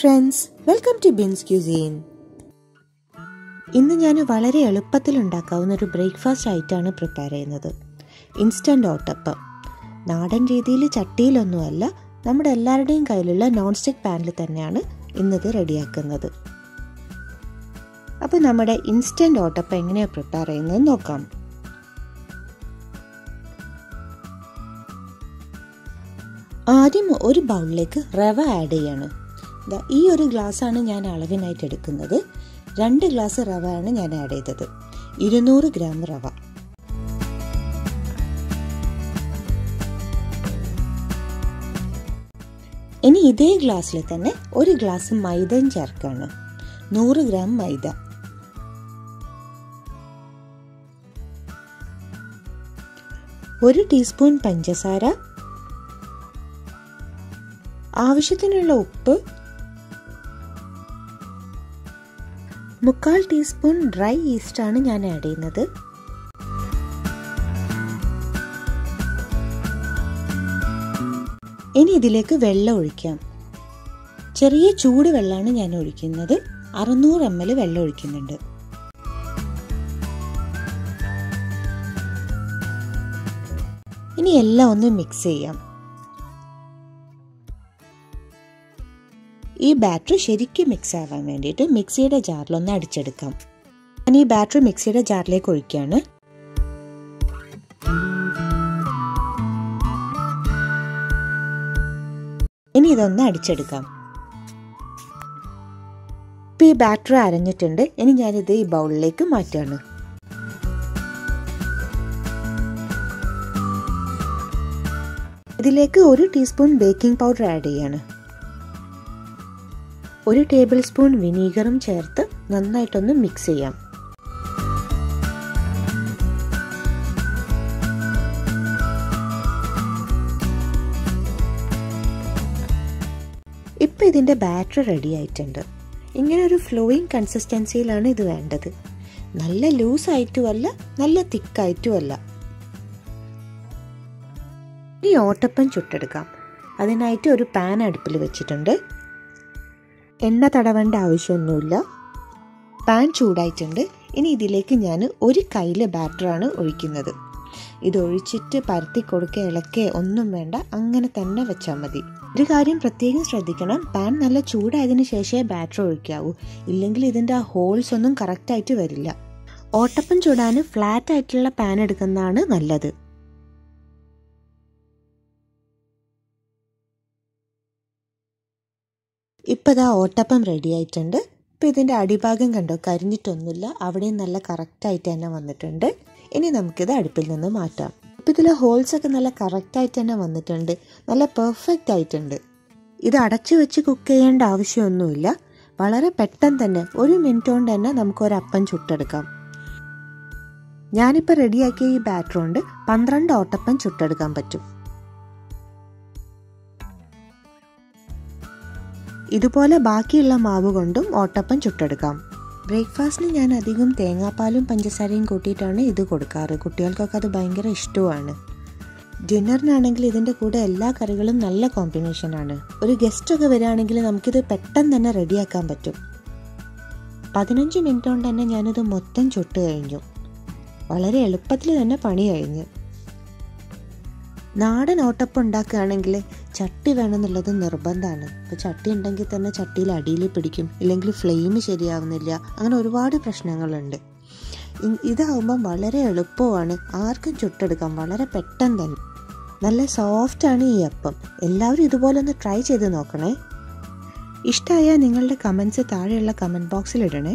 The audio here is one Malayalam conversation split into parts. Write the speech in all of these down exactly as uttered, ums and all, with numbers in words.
friends, welcome to Bin's Cuisine. ഇന്ന് ഞാൻ വളരെ എളുപ്പത്തിൽ ഉണ്ടാക്കാവുന്ന ഒരു ബ്രേക്ക്ഫാസ്റ്റ് ആയിട്ടാണ് പ്രിപ്പയർ ചെയ്യുന്നത്. ഇൻസ്റ്റന്റ് ഓട്ടപ്പം. നാടൻ രീതിയിൽ ചട്ടിയിലൊന്നുമല്ല, നമ്മുടെ എല്ലാവരുടെയും കയ്യിലുള്ള നോൺ സ്റ്റിക്ക് പാനിൽ തന്നെയാണ് ഇന്നത് റെഡിയാക്കുന്നത്. അപ്പോൾ നമ്മുടെ ഇൻസ്റ്റന്റ് ഓട്ടപ്പം എങ്ങനെയാണ് പ്രിപ്പയർ ചെയ്യുന്നത് നോക്കാം. ആദ്യം ഒരു ബൗളിലേക്ക് റവ ആഡ് ചെയ്യാണ്. ഈ ഒരു ഗ്ലാസ്സാണ് ഞാൻ അളവിനായിട്ട് എടുക്കുന്നത്. രണ്ട് ഗ്ലാസ് റവയാണ് ഞാൻ ആഡ് ചെയ്തത്. ഇരുന്നൂറ് ഗ്രാം റവ. ഇനി ഇതേ ഗ്ലാസ്സിൽ തന്നെ ഒരു ഗ്ലാസ് മൈദയും ചേർക്കാണ്. നൂറ് ഗ്രാം മൈദ. ഒരു ടീസ്പൂൺ പഞ്ചസാര, ആവശ്യത്തിനുള്ള ഉപ്പ്, മുക്കാൽ ടീസ്പൂൺ ഡ്രൈ ഈസ്റ്റ് ആണ് ഞാൻ ആഡ് ചെയ്യുന്നത്. ഇനി ഇതിലേക്ക് വെള്ളം ഒഴിക്കാം. ചെറിയ ചൂട് വെള്ളമാണ് ഞാൻ ഒഴിക്കുന്നത്. അറുന്നൂറ് എം എൽ വെള്ളം ഒഴിക്കുന്നുണ്ട്. ഇനി എല്ലാം ഒന്ന് മിക്സ് ചെയ്യാം. ഈ ബാറ്റർ ശരിക്കും മിക്സ് ആവാൻ വേണ്ടിയിട്ട് മിക്സിയുടെ ജാറിലൊന്ന് അടിച്ചെടുക്കാം. ഞാൻ ഈ ബാറ്റർ മിക്സിയുടെ ജാറിലേക്ക് ഒഴിക്കുകയാണ്. ഇനി ഇതൊന്ന് അടിച്ചെടുക്കാം. ഇപ്പം ഈ ബാറ്റർ അരഞ്ഞിട്ടുണ്ട്. ഇനി ഞാനിത് ഈ ബൗളിലേക്ക് മാറ്റുകയാണ്. ഇതിലേക്ക് ഒരു ടീസ്പൂൺ ബേക്കിംഗ് പൗഡർ ആഡ് ചെയ്യാണ്. ഒരു ടേബിൾ സ്പൂൺ വിനീഗറും ചേർത്ത് നന്നായിട്ടൊന്ന് മിക്സ് ചെയ്യാം. ഇപ്പം ഇതിൻ്റെ ബാറ്റർ റെഡി ആയിട്ടുണ്ട്. ഇങ്ങനെ ഒരു ഫ്ലോയിങ് കൺസിസ്റ്റൻസിയിലാണ് ഇത് വേണ്ടത്. നല്ല ലൂസ് ആയിട്ടും അല്ല, നല്ല തിക്കായിട്ടും അല്ല. ഈ ഓട്ടപ്പം ചുട്ടെടുക്കാം. അതിനായിട്ട് ഒരു പാൻ അടുപ്പിൽ വെച്ചിട്ടുണ്ട്. എണ്ണ തടവേണ്ട ആവശ്യമൊന്നുമില്ല. പാൻ ചൂടായിട്ടുണ്ട്. ഇനി ഇതിലേക്ക് ഞാൻ ഒരു കയ്യിലെ ബാറ്ററാണ് ഒഴിക്കുന്നത്. ഇത് ഒഴിച്ചിട്ട് പരത്തി കൊടുക്കുക, ഇളക്കുക ഒന്നും വേണ്ട, അങ്ങനെ തന്നെ വെച്ചാൽ മതി. ഒരു കാര്യം പ്രത്യേകം ശ്രദ്ധിക്കണം, പാൻ നല്ല ചൂടായതിനു ശേഷമേ ബാറ്റർ ഒഴിക്കാവൂ. ഇല്ലെങ്കിൽ ഇതിൻ്റെ ആ ഹോൾസ് ഒന്നും കറക്റ്റായിട്ട് വരില്ല. ഓട്ടപ്പം ചൂടാൻ ഫ്ലാറ്റ് ആയിട്ടുള്ള പാൻ എടുക്കുന്നതാണ് നല്ലത്. ഇപ്പം ഇതാ ഓട്ടപ്പം റെഡി ആയിട്ടുണ്ട്. ഇപ്പം ഇതിൻ്റെ അടിഭാഗം കണ്ടോ, കരിഞ്ഞിട്ടൊന്നുമില്ല. അവിടെയും നല്ല കറക്റ്റായിട്ട് തന്നെ വന്നിട്ടുണ്ട്. ഇനി നമുക്കിത് അടുപ്പിൽ നിന്ന് മാറ്റാം. ഇപ്പം ഇതിലെ ഹോൾസൊക്കെ നല്ല കറക്റ്റായിട്ട് തന്നെ വന്നിട്ടുണ്ട്. നല്ല പെർഫെക്റ്റ് ആയിട്ടുണ്ട്. ഇത് അടച്ചു വെച്ച് കുക്ക് ചെയ്യേണ്ട ആവശ്യമൊന്നുമില്ല. വളരെ പെട്ടെന്ന് തന്നെ ഒരു മിനിറ്റ് കൊണ്ട് തന്നെ നമുക്കൊരപ്പം ചുട്ടെടുക്കാം. ഞാനിപ്പോൾ റെഡിയാക്കിയ ഈ ബാറ്റർ കൊണ്ട് പന്ത്രണ്ട് ഓട്ടപ്പം ചുട്ടെടുക്കാൻ പറ്റും. ഇതുപോലെ ബാക്കിയുള്ള മാവ് കൊണ്ടും ഓട്ടപ്പം ചുട്ടെടുക്കാം. ബ്രേക്ക്ഫാസ്റ്റിന് ഞാൻ അധികം തേങ്ങാപ്പാലും പഞ്ചസാരയും കൂട്ടിയിട്ടാണ് ഇത് കൊടുക്കാറ്. കുട്ടികൾക്കൊക്കെ അത് ഭയങ്കര ഇഷ്ടമാണ്. ഡിന്നറിനാണെങ്കിൽ ഇതിൻ്റെ കൂടെ എല്ലാ കറികളും നല്ല കോമ്പിനേഷനാണ്. ഒരു ഗസ്റ്റൊക്കെ വരികയാണെങ്കിൽ നമുക്കിത് പെട്ടെന്ന് തന്നെ റെഡിയാക്കാൻ പറ്റും. പതിനഞ്ച് മിനിറ്റ് കൊണ്ട് തന്നെ ഞാനിത് മൊത്തം ചുട്ട് കഴിഞ്ഞു. വളരെ എളുപ്പത്തിൽ തന്നെ പണി കഴിഞ്ഞു. നാടൻ ഓട്ടപ്പം ഉണ്ടാക്കുകയാണെങ്കിൽ ചട്ടി വേണമെന്നുള്ളത് നിർബന്ധമാണ്. ഇപ്പോൾ ചട്ടി ഉണ്ടെങ്കിൽ തന്നെ ചട്ടിയിൽ അടിയിൽ പിടിക്കും, ഇല്ലെങ്കിൽ ഫ്ലെയിം ശരിയാവുന്നില്ല, അങ്ങനെ ഒരുപാട് പ്രശ്നങ്ങളുണ്ട്. ഇതാവുമ്പം വളരെ എളുപ്പമാണ്, ആർക്കും ചുട്ടെടുക്കാം, വളരെ പെട്ടെന്ന് തന്നെ. നല്ല സോഫ്റ്റാണ് ഈ അപ്പം. എല്ലാവരും ഇതുപോലെ ഒന്ന് ട്രൈ ചെയ്ത് നോക്കണേ. ഇഷ്ടമായാൽ നിങ്ങളുടെ കമൻസ് താഴെയുള്ള കമൻറ്റ് ബോക്സിൽ ഇടണേ.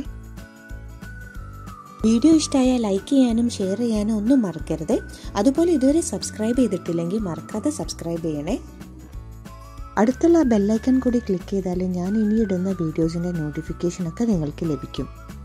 വീഡിയോ ഇഷ്ടമായാൽ ലൈക്ക് ചെയ്യാനും ഷെയർ ചെയ്യാനും ഒന്നും മറക്കരുത്. അതുപോലെ ഇതുവരെ സബ്സ്ക്രൈബ് ചെയ്തിട്ടില്ലെങ്കിൽ മറക്കാതെ സബ്സ്ക്രൈബ് ചെയ്യണേ. അടുത്തുള്ള ബെല്ലൈക്കൺ കൂടി ക്ലിക്ക് ചെയ്താൽ ഞാൻ ഇനിയിടുന്ന വീഡിയോസിൻ്റെ നോട്ടിഫിക്കേഷനൊക്കെ നിങ്ങൾക്ക് ലഭിക്കും.